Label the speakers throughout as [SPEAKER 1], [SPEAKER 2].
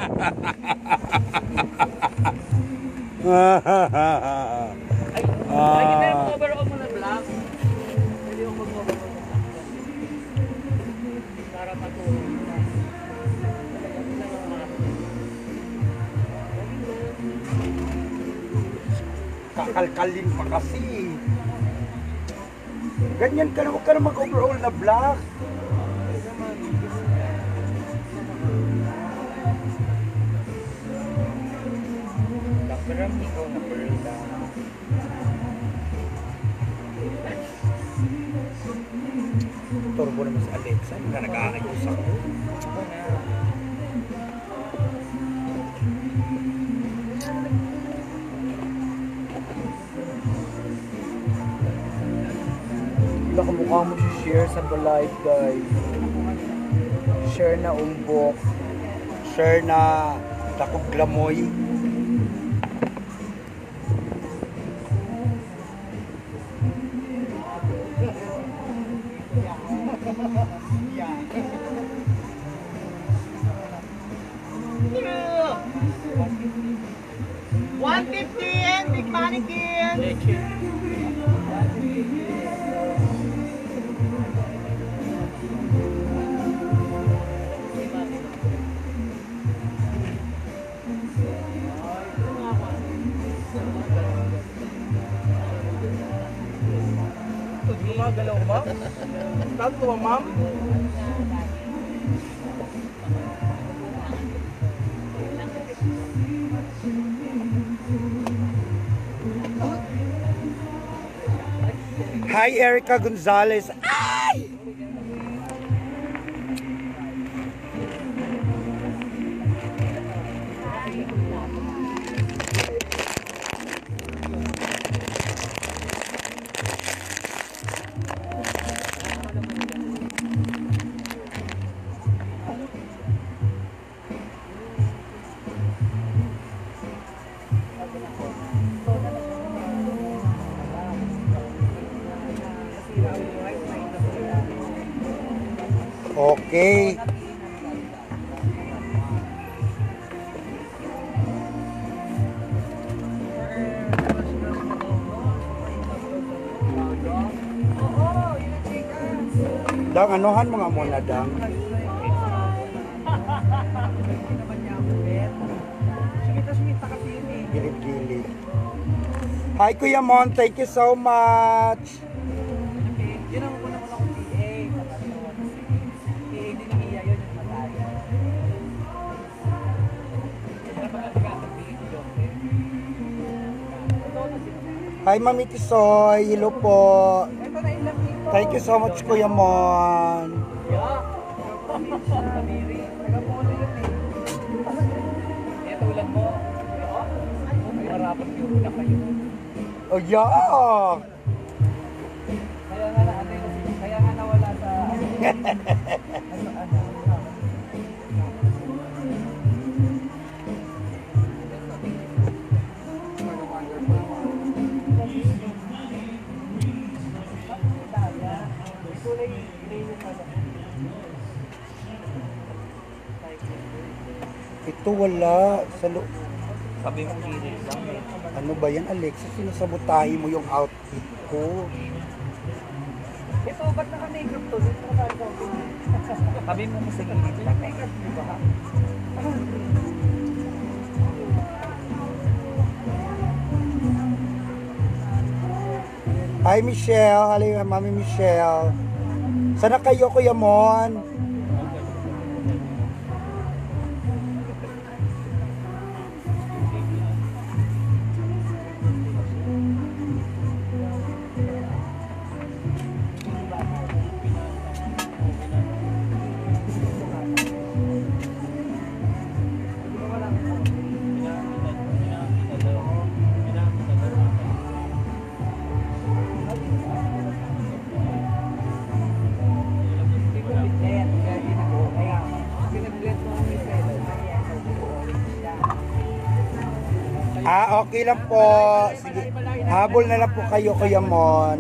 [SPEAKER 1] Ay, lagi na yung overall mo na black. Pwede yung mag-overall mo. Para matulog na.
[SPEAKER 2] Kakalkalin pa kasi. Ganyan ka na, huwag ka na mag-overall na black.
[SPEAKER 1] Naparam ikaw na pearl lang.
[SPEAKER 2] Turbo naman sa Alexa, hindi ka nag-aayos ako.
[SPEAKER 3] Nakamukha mo si share sa live, guys. Share na umbok.
[SPEAKER 2] Share na takog glamoy.
[SPEAKER 1] $150 big mannequin.
[SPEAKER 3] Gumagalaw, ma'am? Tato, ma'am?
[SPEAKER 2] Hi, Erica Gonzalez. Ay! Okay. Dang, anuhan mga muna, Dang. Gilid-gilid. Hi, Kuya Mon. Thank you so much.
[SPEAKER 1] Yun ang una mo lang kung PA. PA din ni Iya yun yung matay.
[SPEAKER 2] Hi, Mami Tisoy. Hello po.
[SPEAKER 1] Ito na ilang dito.
[SPEAKER 2] Thank you so much, Kuya Mon.
[SPEAKER 1] Yeah. Kamiri. Taga-polo yun eh. Ito ulan mo. Marapat yung una kayo.
[SPEAKER 2] Oh, yeah.
[SPEAKER 1] Kaya nga nawala sa
[SPEAKER 2] Ito wala.
[SPEAKER 1] sabi mo gilid lang eh.
[SPEAKER 2] Ano ba yan, Alexa? Sinasabotahe mo yung outfit ko.
[SPEAKER 1] Ito, ba't naka-makeup to? Sabi mo sa gilid lang. Makeup mo ba?
[SPEAKER 2] Hi, Michelle. Hello, Mami Michelle. Sana kayo, Kuya Mon? Ah, okay lang po. Sige. Habol na lang po kayo, Kuya Mon.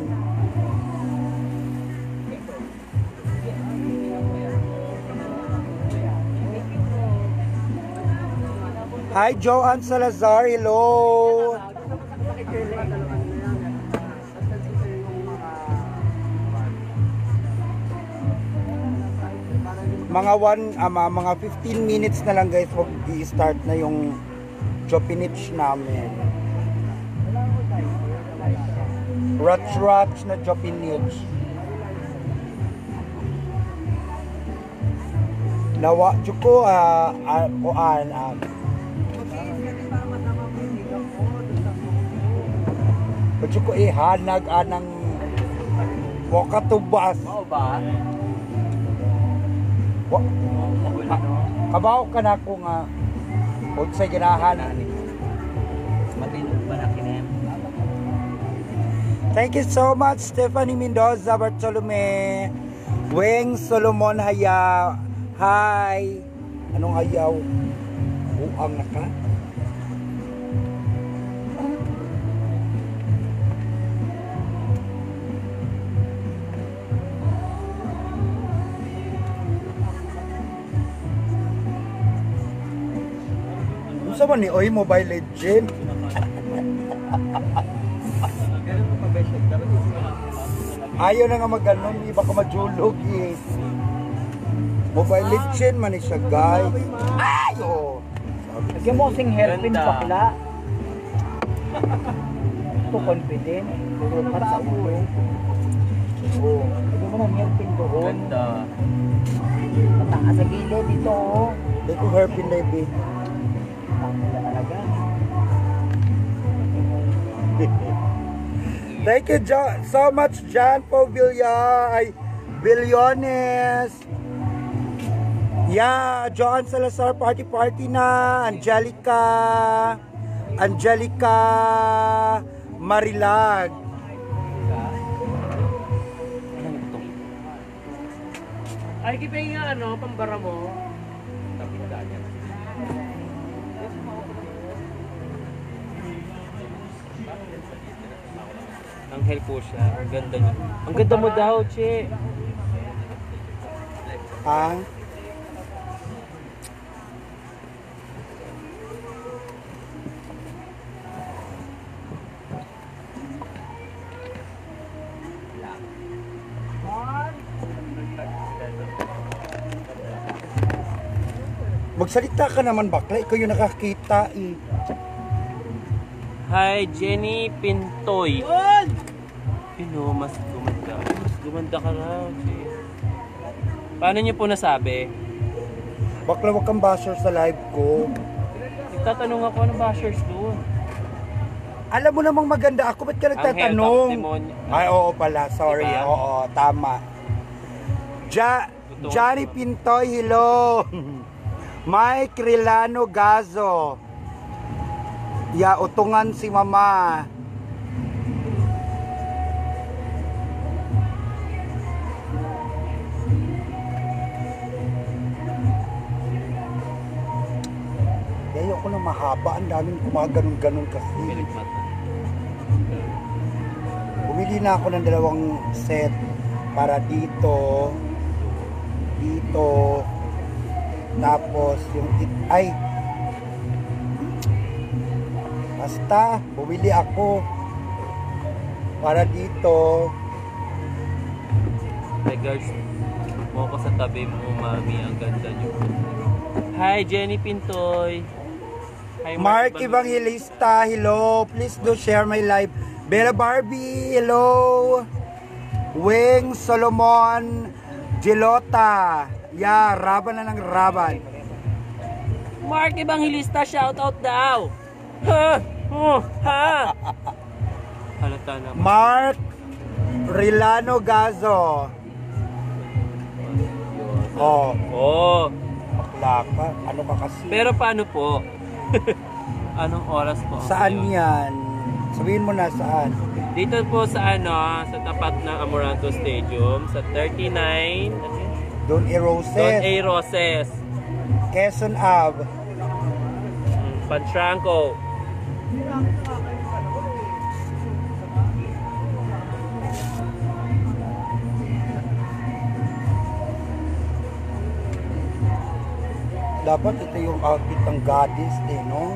[SPEAKER 2] Hi, Joanne Salazar. Hello. Mga 15 minutes na lang guys, mag-i-start na yung Jopinich namin. Ratch na Jopinich. Nawa juko juko ihanag anang wakatubas.
[SPEAKER 1] Oo ba?
[SPEAKER 2] Kabaw ka na ko nga unsay ganahan.
[SPEAKER 1] Matinog ba na kinem?
[SPEAKER 2] Thank you so much Stephanie Mendoza, Bartolome, Weng Solomon Haya. Hi. Anong hayaw? Buang na ka? Unsa man ni oy Mobile Legend? Ayaw na nga mag-ganon, iba ka majulog eh. Mobile Legend man siya guys. Ayo.
[SPEAKER 1] Lagyan mo kasing hairpin bakla. Ito confident. Lukat sa ulo. Oo. Lagyan mo ng hairpin doon. Ganda. Mataas sa gilid dito.
[SPEAKER 2] Hindi ko hairpin na ibi.
[SPEAKER 1] Wala talaga.
[SPEAKER 2] Thank you so much John Billones. Yeah, John Salazar party na. Angelica Marilag.
[SPEAKER 4] Ay, kipay nga pambara mo. Anghel po siya. Ang ganda niya. Ang ganda mo daw, Che.
[SPEAKER 2] Ang magsalita ka naman bakla, ikaw yung nakakita eh.
[SPEAKER 4] Hi, Jenny Pintoy. Mas gumanda. Mas gumanda ka na, Che. Paano niyo po nasabi?
[SPEAKER 2] Bakla wag kang basher sa live ko.
[SPEAKER 4] Nagtatanong ako ng bashers doon.
[SPEAKER 2] Alam mo namang maganda ako, ba't ka nagtatanong?
[SPEAKER 4] Demonyo.
[SPEAKER 2] Ay, oo pala, sorry.
[SPEAKER 4] Diba?
[SPEAKER 2] Oo, tama. Johnny Pintoy, hello. Mike Rilano Gazo. Ya, utungan si mama. Ayoko na mahaba, ang daming kumaganon-ganon kasi. Bumili na ako ng 2 set para dito, tapos yung basta bumili ako para dito.
[SPEAKER 4] Regards mo ko sa tabi mo, mami. Ang ganda niyo. Hi, Jenny Pintoy. Hi,
[SPEAKER 2] Mark Evangelista, hello. Please do share my live. Bella Barbie, hello. Weng Solomon Gelota. Yeah, raban na ng raban.
[SPEAKER 4] Mark Evangelista, shout out daw. Ha? Ha? Halata naman.
[SPEAKER 2] Mark Rilano Gazo. Oh,
[SPEAKER 4] Oh.
[SPEAKER 2] bakla ka. Ano ka kasi?
[SPEAKER 4] Pero paano po? Anong oras po? ang
[SPEAKER 2] Saan
[SPEAKER 4] ngayon?
[SPEAKER 2] yan? Sabihin mo na saan.
[SPEAKER 4] Dito po sa sa tapat ng Amoranto Stadium, sa 39
[SPEAKER 2] Don A.
[SPEAKER 4] Don
[SPEAKER 2] Roses,
[SPEAKER 4] A. Roses,
[SPEAKER 2] Quezon Ave.
[SPEAKER 4] Pantranco.
[SPEAKER 2] Dapat ito yung outfit ng goddess din, no?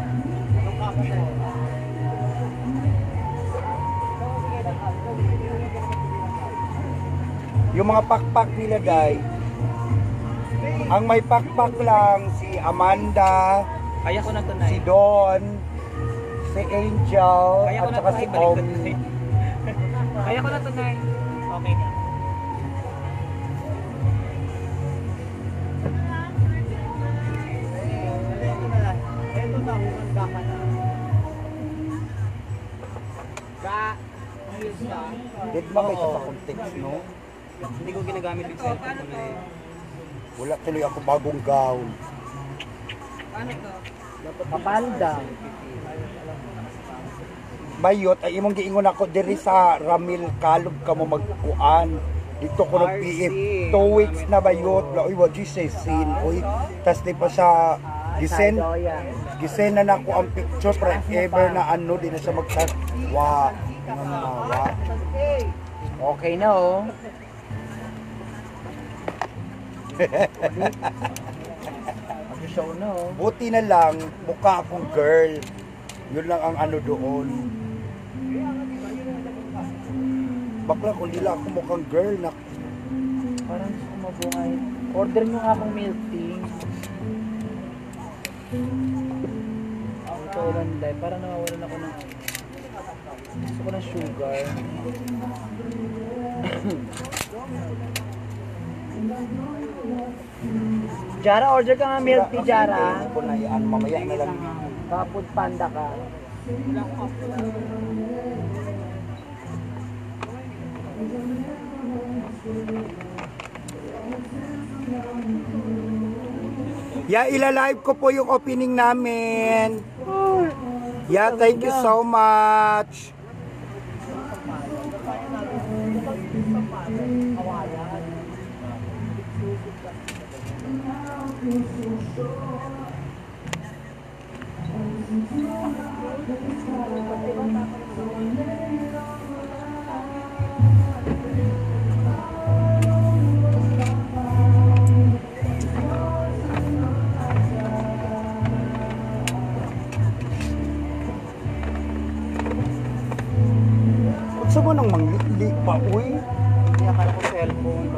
[SPEAKER 2] Yung mga pakpak nila, Day, ang may pakpak lang si Amanda,
[SPEAKER 1] Kaya ko na to,
[SPEAKER 2] si
[SPEAKER 1] Nay.
[SPEAKER 2] Don, si Angel,
[SPEAKER 1] Kaya ko
[SPEAKER 2] at
[SPEAKER 1] na
[SPEAKER 2] saka
[SPEAKER 1] to,
[SPEAKER 2] si
[SPEAKER 1] Nay. Balik ko,
[SPEAKER 2] Omi.
[SPEAKER 1] Nay. Kaya ko na to, Nay. Okay na. Ito na, humanda ka na.
[SPEAKER 2] Did ba kayo sa context, no?
[SPEAKER 1] Hindi ko ginagamit yung cellphone ko na eh.
[SPEAKER 2] Wala tuloy ako bagong gown.
[SPEAKER 1] Papanda.
[SPEAKER 2] Bayot, ay imong giingon ako diri sa Ramil Kalog ka mo magkuan. Dito ko nag PF 2 weeks na bayot. Uy, what you say sin? Uy, tas di pa sa gisen na nako ang picture forever na ano di na siya magsawa. Wa.
[SPEAKER 1] Okay na oh. Mag-show na oh.
[SPEAKER 2] Buti na lang mukha akong girl. Yun lang ang ano doon. Bakla kung di lang ako mukhang girl na
[SPEAKER 1] Parang gusto ko mabuhay. Order nyo nga akong milk tea. Ito ulan dahil parang nawawalan ako ng gusto ko ng sugar. Jara, order ka nga milk tea, Jara.
[SPEAKER 2] Ko na yan, mamaya na lang.
[SPEAKER 1] Kapod panda ka.
[SPEAKER 2] Yeah, ila-live ko po yung opening namin. Yeah, thank you so much. Gusto mo nang mangliklik pa, uy?
[SPEAKER 1] Hindi akala ko cellphone.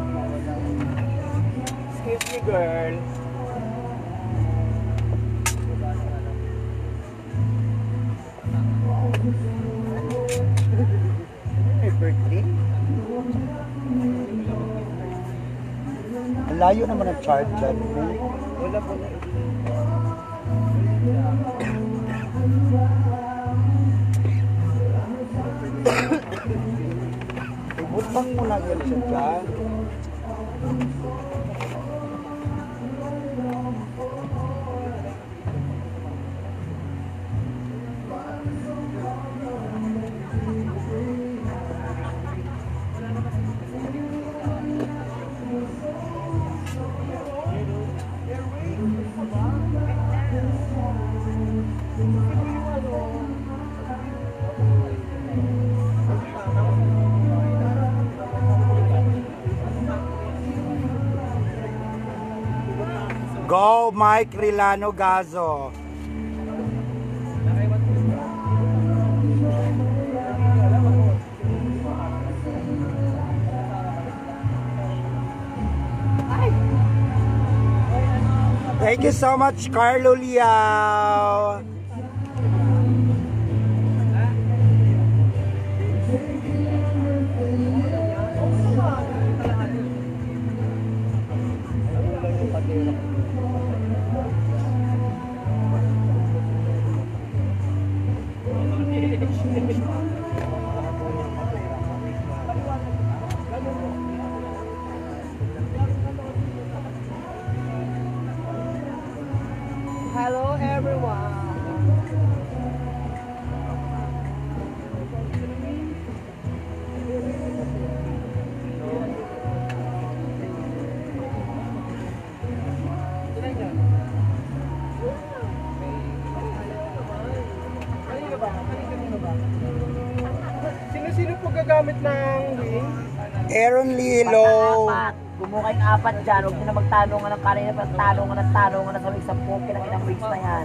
[SPEAKER 1] Excuse me, girl.
[SPEAKER 2] May birthday? Ang layo naman ang charge dyan.
[SPEAKER 1] Wala po na.
[SPEAKER 2] Ibutang mo na yan siya dyan. Go, Mike Rilano Gazo. Thank you so much, Carlo Liao.
[SPEAKER 1] Hello, everyone.
[SPEAKER 3] Sino-sino po gagamit ng wing?
[SPEAKER 2] Aaron Lilo.
[SPEAKER 1] Gumukay ng apat dyan, huwag nyo na magtanungan ng kanina, tanungan na sa may isang poke na kinang weeks na yan.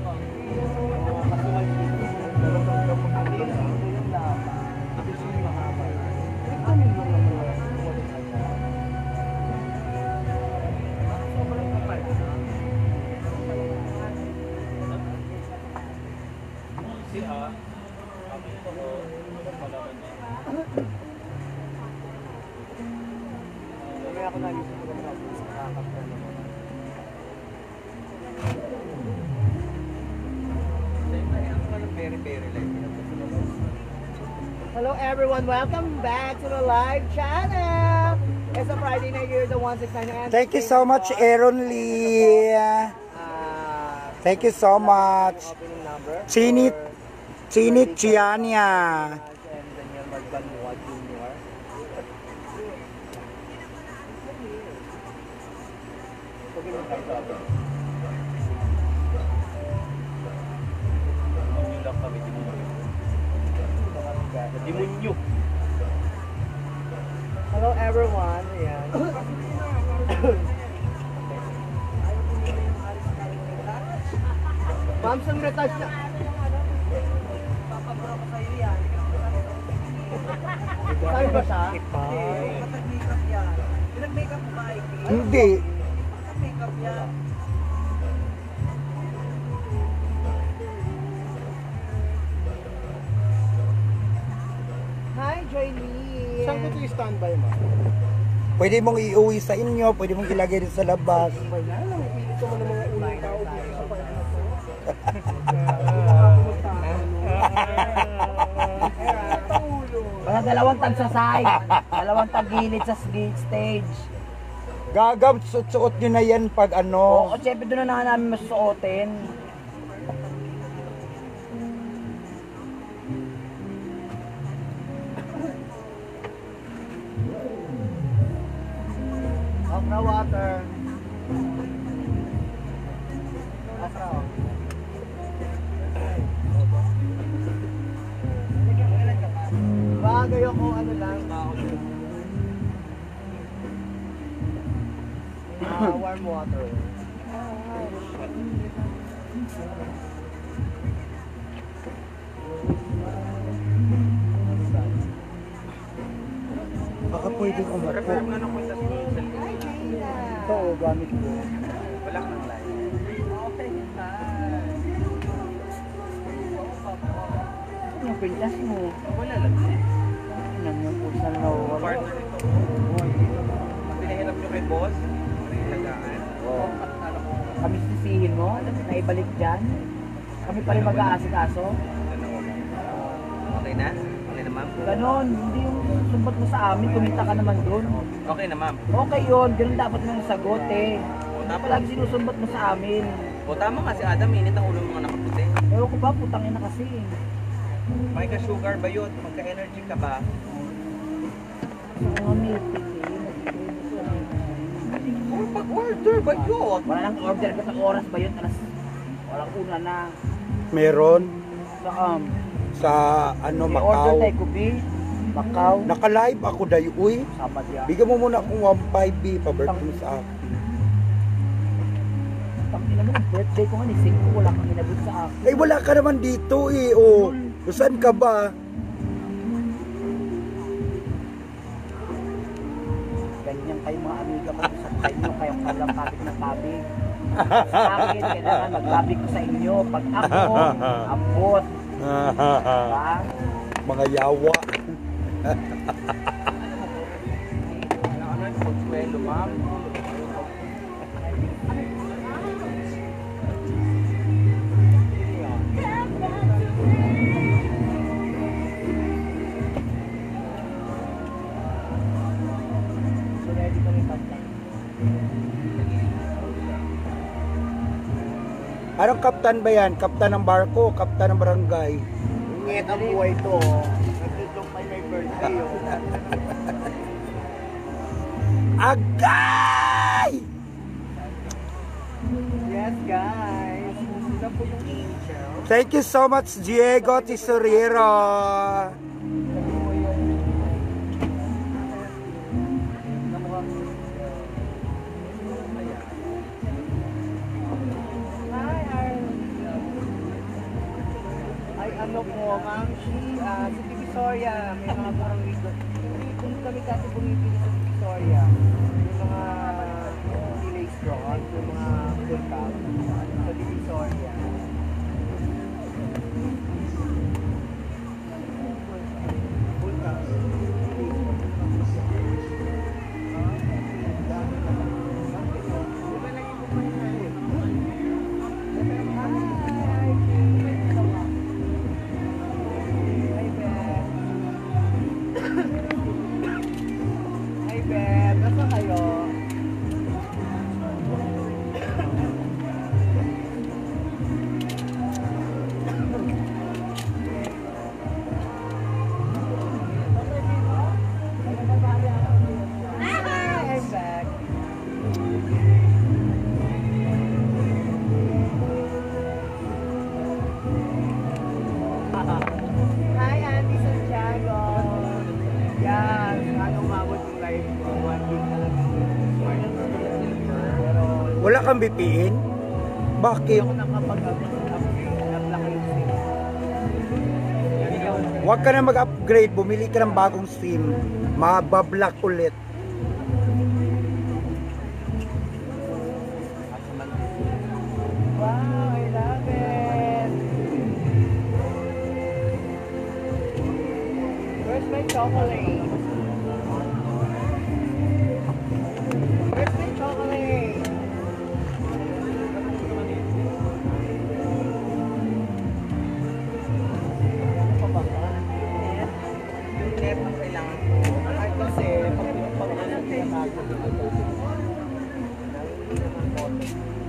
[SPEAKER 3] Hello everyone, welcome back to the live channel. It's a Friday night here, the 169.
[SPEAKER 2] Thank you so much, Aaron Lee. Thank you so much. Chinit Chiania.
[SPEAKER 3] And Daniel Magbanua Jr.
[SPEAKER 4] Demonyo.
[SPEAKER 3] Hello everyone. Ayan. Ma'am, saan retouch na? Saan ba siya?
[SPEAKER 2] Hindi.
[SPEAKER 3] Hi, Joylee. Saan ko ito standby, ma?
[SPEAKER 2] Pwede mong iuwi sa inyo, pwede mong ilagay din sa labas.
[SPEAKER 3] Ito mo ng mga unang tao dito sa paano na to.
[SPEAKER 1] Mga dalawang tagsasay, dalawang tagilid sa stage.
[SPEAKER 2] Gagab, suot nyo na yan pag ano.
[SPEAKER 1] Oo, syempre doon na nga namin masusuotin.
[SPEAKER 3] Okra water. Okra. Bagay ako ano lang. Warm water.
[SPEAKER 2] Baka pwede umapo.
[SPEAKER 3] Ito, gamit ko.
[SPEAKER 4] Wala kang live.
[SPEAKER 1] Ano yung pintas mo?
[SPEAKER 4] Wala lang.
[SPEAKER 1] Ano yung pulsa na nawawala?
[SPEAKER 4] Partner ito. Pinahilap nyo kay boss. Ilagaan.
[SPEAKER 1] Oo. Kami sisihin mo, na ibalik dyan. Kami pa rin mag-aasikaso.
[SPEAKER 4] Okay na? Okay na, ma'am?
[SPEAKER 1] Ganon, hindi yung sumbat mo sa amin, kumita ka naman doon.
[SPEAKER 4] Okay na, ma'am.
[SPEAKER 1] Okay yun, ganun dapat mong sagot eh.
[SPEAKER 4] O,
[SPEAKER 1] Hindi palagi sinusumbat mo sa amin.
[SPEAKER 4] O, tama nga si Adam. Init ang ulo ng mga nakaputi.
[SPEAKER 1] Ewan ko ba, putang ina kasi.
[SPEAKER 4] May ka-sugar ba yun? Magka-energy ka ba?
[SPEAKER 1] Mga milk tea
[SPEAKER 4] O, pag-order ba yun?
[SPEAKER 1] Wala nang order ka sa oras ba yun? Alas, walang una na.
[SPEAKER 2] Meron
[SPEAKER 1] So,
[SPEAKER 2] sa ano,
[SPEAKER 1] order
[SPEAKER 2] Macau.
[SPEAKER 1] tayo kubi, Macau,
[SPEAKER 2] Naka-live ako dayo, uy.
[SPEAKER 1] Sabad yan.
[SPEAKER 2] Bigyan mo muna akong 1.5B, pa-birthday mo sa akin.
[SPEAKER 1] Pag ina mo, birthday ko nga ni 5, wala kang inabot sa akin.
[SPEAKER 2] Eh, wala ka naman dito eh, oh. Saan ka ba?
[SPEAKER 1] Ganyan kayo mga amiga ko sa inyo, kayo walang kabig na kabig. Sa akin, kailangan magkabig ko sa inyo. Pag ako, ambot. Diba?
[SPEAKER 2] Mga yawa.
[SPEAKER 4] Ano yung pagsuelo, ma'am?
[SPEAKER 1] So, ready kami kapta.
[SPEAKER 2] Anong kaptan ba yan? Kaptan ng barko, kaptan ng barangay.
[SPEAKER 3] Ingit ang buhay to. Nagtutong may birthday.
[SPEAKER 2] Agay!
[SPEAKER 3] Yes, guys. Sila po yung angel.
[SPEAKER 2] Thank you so much, Diego Tesorero.
[SPEAKER 3] ano po, ma'am, sa Divisoria, may mga murang rito. Kung kami kasi bumibili sa Divisoria, yung mga teenage drawn, yung mga full cup, sa Divisoria. Full cup. Hi, Andy Santiago. Yan, ano umabot yung live ko. 1 week na lang. Pero,
[SPEAKER 2] Wala kang BPN? Bakit?
[SPEAKER 3] ako nakapag-apply yung SIM.
[SPEAKER 2] Huwag ka na mag-upgrade, bumili ka ng bagong SIM. Mabablock ulit.
[SPEAKER 3] Wow, I love it. Where's my chocolate? Where's my chocolate? Ano ba ba? Yung net ang kailangan ko. Ay, kasi pag ano pinatago dito. Hindi naman konti.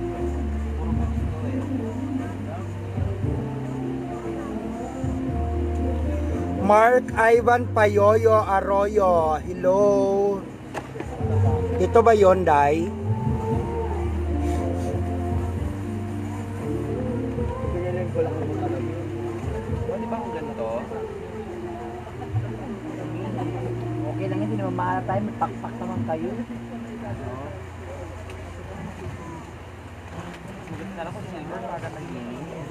[SPEAKER 2] Mark Ivan Payoyo Arroyo. Hello. Ito ba yon, Day?
[SPEAKER 3] Pinilin ko lang ang talaga. Pwede ba kung ganito?
[SPEAKER 1] Okay lang, hindi naman maala tayo. May pakpak naman kayo.
[SPEAKER 3] Kala ko silver para nag-inis.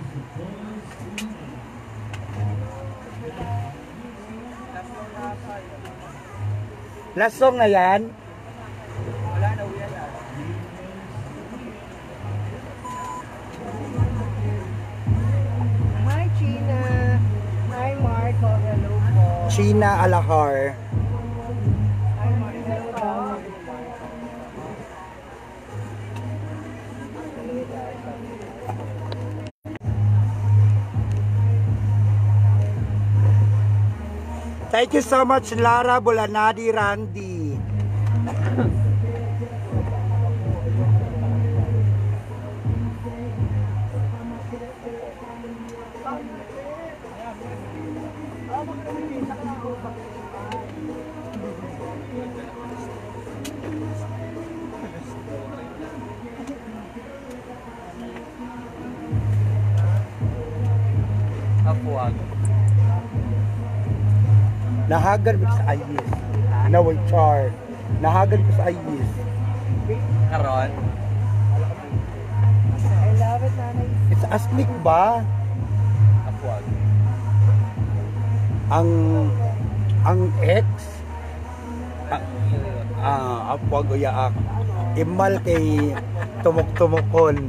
[SPEAKER 2] Last song na yan?
[SPEAKER 3] Wala na, uwi na. Hi, China. Hi, Marco. Hello po.
[SPEAKER 2] China Alahar.
[SPEAKER 3] Hi, Marco. Hello po.
[SPEAKER 2] Thank you so much, Lara Bulanadi Randy.
[SPEAKER 3] Apuag.
[SPEAKER 2] Nahagan ko sa ayis. Naway char. Nahagan ko sa ayis.
[SPEAKER 3] Karon. I love it, nanay.
[SPEAKER 2] It's asmik ba?
[SPEAKER 3] Apuag.
[SPEAKER 2] Ang ex apwag o yaak imal kay tumok-tumokon.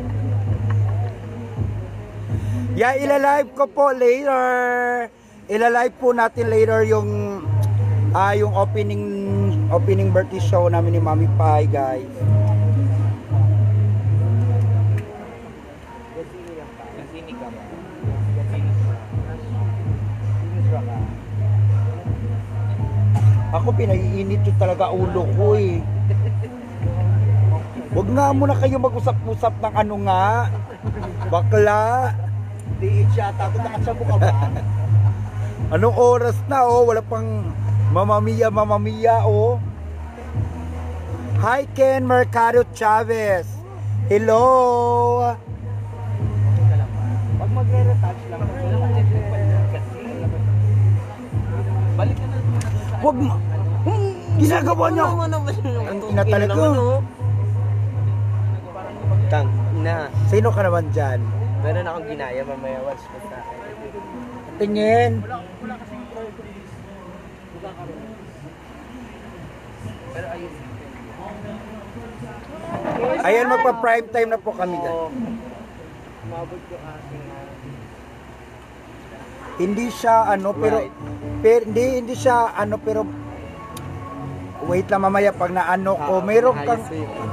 [SPEAKER 2] Yeah, ilalive ko po later. Ilalive po natin later yung opening birthday show namin ni Mami Pai, guys.
[SPEAKER 3] Gasini ka ba?
[SPEAKER 2] Ako pinaiinit yung talaga ulo ko eh. Huwag nga muna kayo mag-usap-usap ng ano nga. Bakla.
[SPEAKER 3] Di yata. Kung nakasabo ka ba?
[SPEAKER 2] Anong oras na oh? Wala pang mamamiya oh. Hi Ken Mercado Chavez. Hello.
[SPEAKER 3] Pag magre-retouch lang. Balik ka na.
[SPEAKER 2] Huwag mo. Ginagawa niyo. Ang ina talaga.
[SPEAKER 3] Tang na.
[SPEAKER 2] Sino ka naman dyan?
[SPEAKER 3] Meron akong ginaya mamaya watch ko sa akin.
[SPEAKER 2] Tingin.
[SPEAKER 3] Pero ayun.
[SPEAKER 2] Ayan, magpa-prime time na po kami dyan.
[SPEAKER 3] Umabot ko aking
[SPEAKER 2] Hindi siya ano, pero hindi siya ano, pero wait lang mamaya pag naano ko, meron kang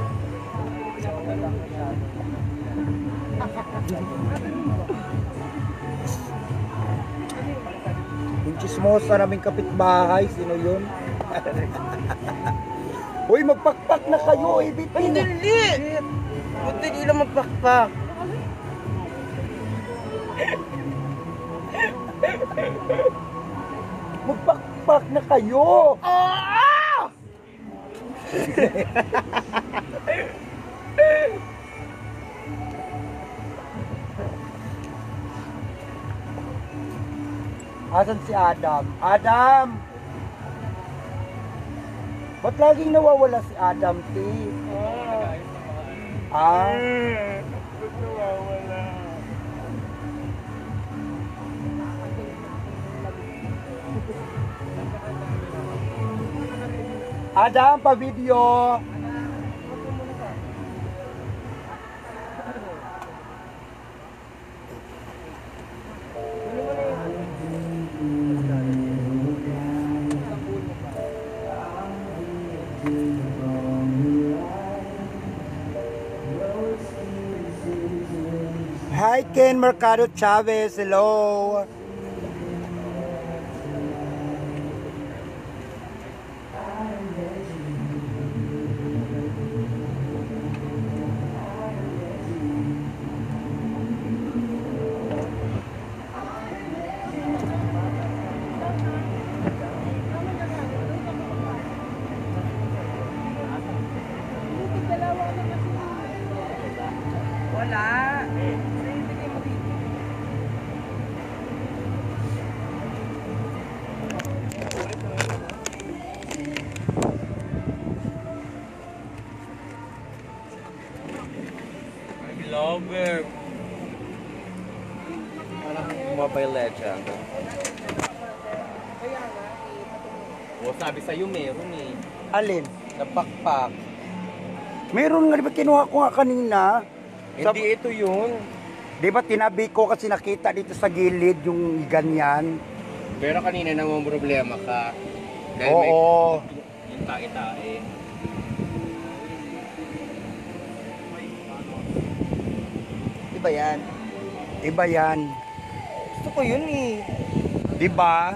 [SPEAKER 2] yung chismosa naming kapitbahay, sino yun? Uy, magpakpak na kayo, ibitin.
[SPEAKER 3] Dali! Buti di lang magpakpak.
[SPEAKER 2] Magpakpak na kayo. Asan si Adam? Adam! Ba't laging nawawala si Adam, T? Ah?
[SPEAKER 3] Ba't nawawala?
[SPEAKER 2] Adam, pa-video! Hi, Ken Mercado Chavez. Hello.
[SPEAKER 3] Wala.
[SPEAKER 4] Vlogger. Parang Mobile Legend. O, sabi sa'yo meron eh.
[SPEAKER 2] Alin?
[SPEAKER 4] Napakpak.
[SPEAKER 2] Meron nga, di ba kinuha ko nga kanina?
[SPEAKER 4] Hindi ito yun.
[SPEAKER 2] Di ba tinabi ko kasi nakita dito sa gilid yung ganyan?
[SPEAKER 4] Pero kanina namang problema ka. Dahil
[SPEAKER 2] Oo.
[SPEAKER 4] may yung tae-tae.
[SPEAKER 3] Di ba yan?
[SPEAKER 2] Iba yan.
[SPEAKER 3] Gusto ko yun eh.
[SPEAKER 2] Di ba?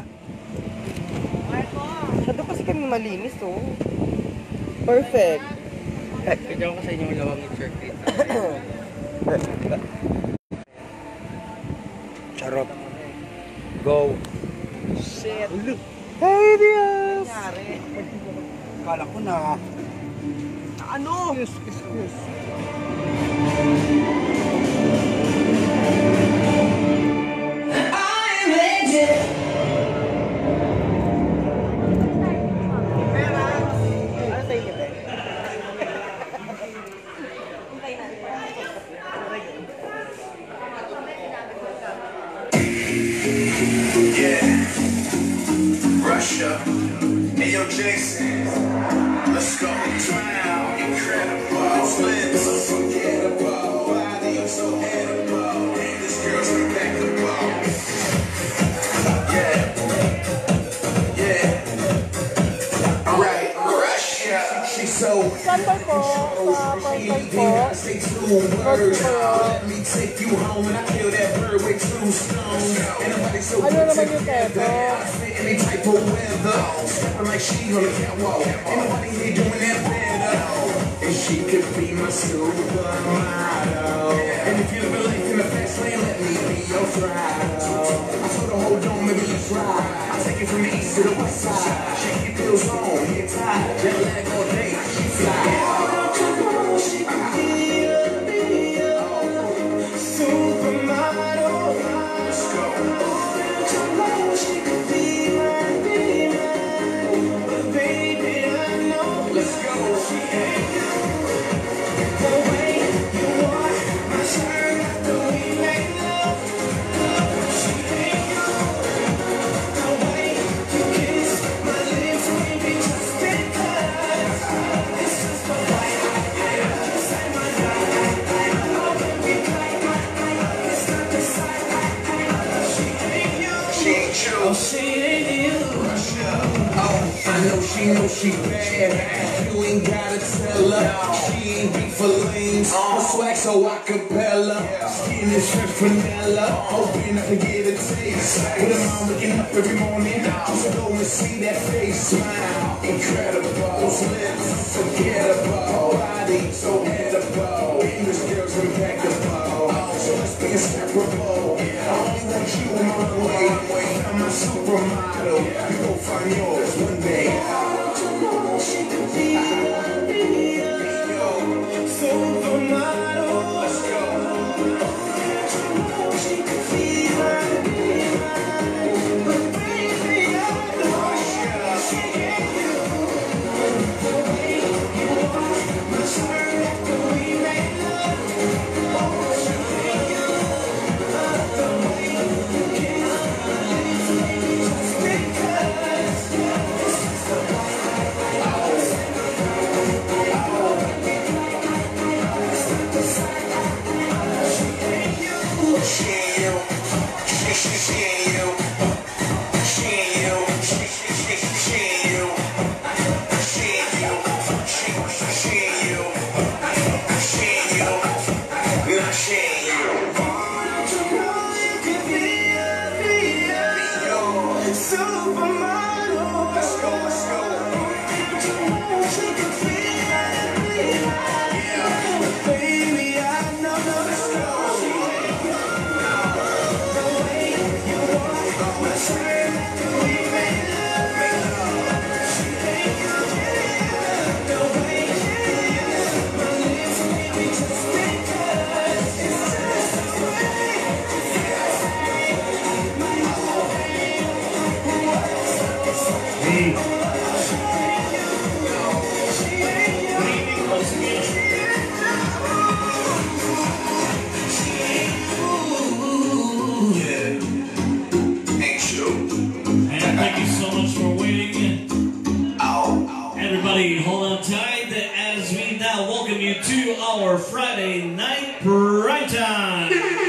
[SPEAKER 3] Masyado kasi kami malinis oh. Perfect.
[SPEAKER 4] Kaya ko sa inyo malawang i-shirt dito.
[SPEAKER 2] Charot. Go.
[SPEAKER 3] Shit.
[SPEAKER 2] Hey, Diaz!
[SPEAKER 3] Nangyari.
[SPEAKER 2] Kala ko na.
[SPEAKER 3] Ano?
[SPEAKER 2] Excuse.
[SPEAKER 3] Ano sa inyo ba?
[SPEAKER 5] Russia, hey yo Jason, let's go. Drown, incredible, slims, unforgettable. Why they are so edible? This girl's impeccable. Yeah, yeah. Alright, Russia, she's so.
[SPEAKER 6] Standby po, sa part-time po.
[SPEAKER 5] Say two words. Let me take you home and I kill that bird with two stones. And nobody's so
[SPEAKER 6] Ano naman yung teto?
[SPEAKER 5] any type of weather, stepping like she on the catwalk. Ain't nobody here doing that better. And she could be my supermodel. And if you live a life in the fast lane, let me be your throttle. I told her, hold on, maybe let's ride. I'll take it from the east to the west side. Shake your pills on, get tired. Jet lag all day, she fly. She could be a supermodel. Let's go. She could be my baby, but baby I know. Let's go. She ain't the way you want my shirt, the way you make Oh, she ain't you. Oh, I know she bad. You ain't gotta tell her. She ain't beat for lanes. Her swag so acapella. Skin is fresh vanilla. Hoping I can get a taste. With a mom waking up every morning. Just go and see that face. Smile, incredible. Those lips, unforgettable. Body so edible. English girls impeccable. So let's be inseparable. I only want you in my way. I'm my supermodel. You gon' find yours one day. She could be supermodel. Let's go. She could be but baby, I know she ain't you. The way you walk, my shirt, the way you make love. Oh, she ain't you. The way you kiss, just because this is the way. She ain't you. She ain't you. She ain't you. She ain't you. She ain't you. She ain't you. She ain't you. Nah, she ain't you. Don't you know you could be a supermodel? Let's go, let's go. Don't you know she could be baby, I know, let's go. The way you walk, my shirt, the way you make love. She ain't you. The way you my lips, baby, just because it's just the way.
[SPEAKER 7] And thank you so much for waiting. Everybody, hold on tight as we now welcome you to our Friday night prime time.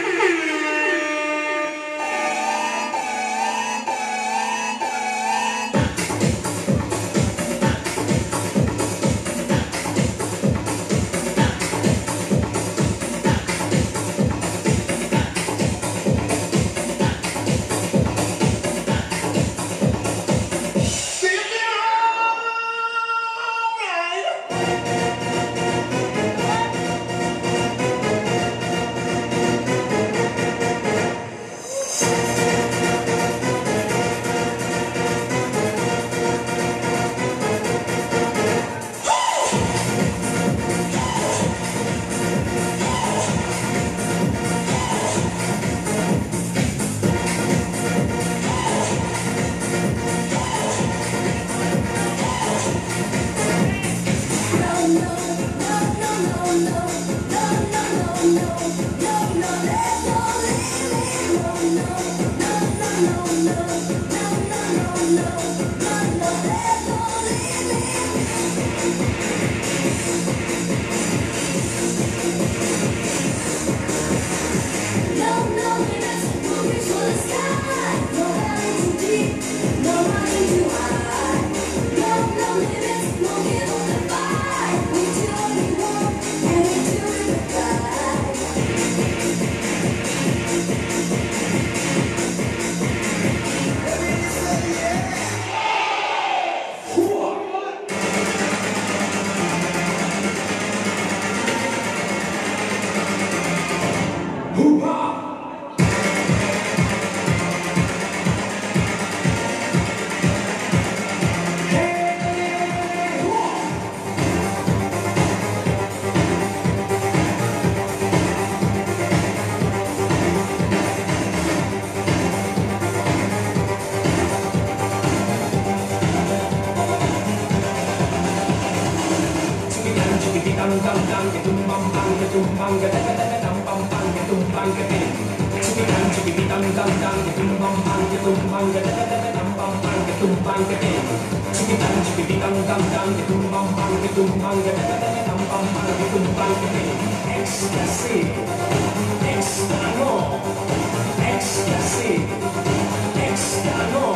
[SPEAKER 5] Ecstasy, extra no, ecstasy, extra no.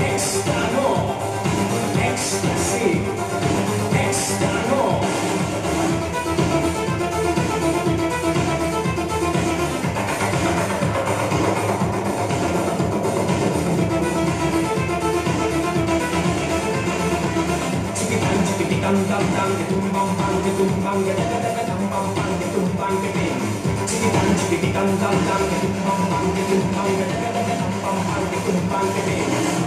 [SPEAKER 5] extra no, ecstasy, extra no. Dam dam dam ke tumbang bang ke tumbang ke dam bang bang ke tumbang ke bing. Chiki dam dam dam ke tumbang bang ke tumbang ke dam bang bang ke tumbang ke bing.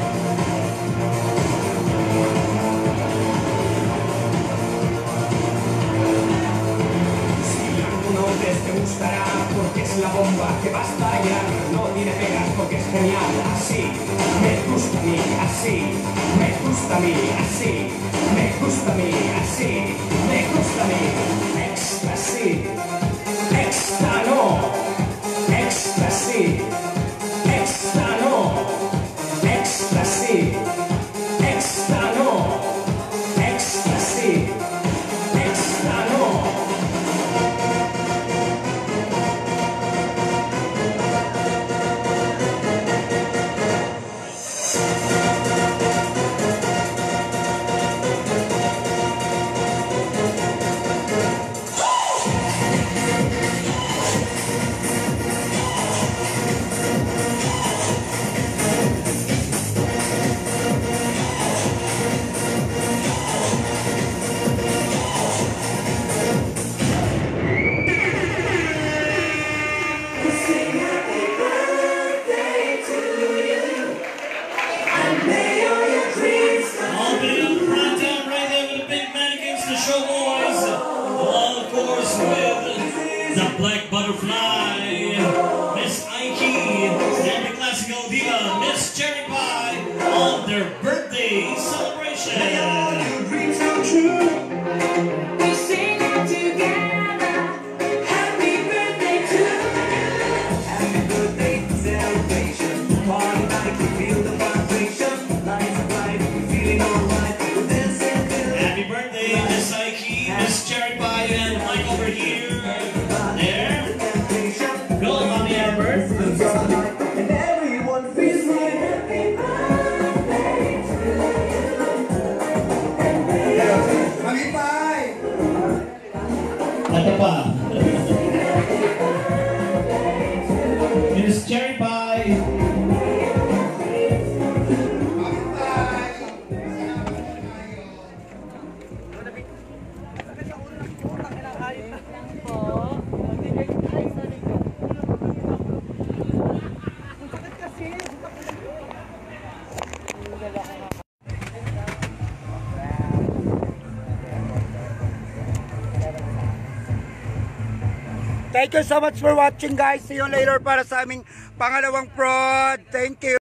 [SPEAKER 5] Si la conoces te gustará porque es la bomba que va a estallar. No tiene pegas porque es genial. Así me gusta a mí, así me gusta a mí, así. Me gusta a mí, así, me gusta a mí, ecstasy, extra no, ecstasy, extra no, ecstasy, extra no, ecstasy, extra no.
[SPEAKER 7] The Black Butterfly, Miss Ike, and the classical diva, Miss Cherry Pie, on their birthday celebration. May all your dreams come true. We sing it together. Happy birthday to you. Happy birthday celebration. Party night, we feel the vibration. Lights bright, we feeling alright. We'll dance and feel it. Happy birthday, Miss Ike, Miss Cherry Pie, and Mike over here.
[SPEAKER 5] And everyone feels right. Happy birthday to you.
[SPEAKER 2] Mami Pai!
[SPEAKER 7] Ito pa. Miss Cherry Pie.
[SPEAKER 2] Thank you so much for watching guys. See you later para sa aming pangalawang prod. Thank you.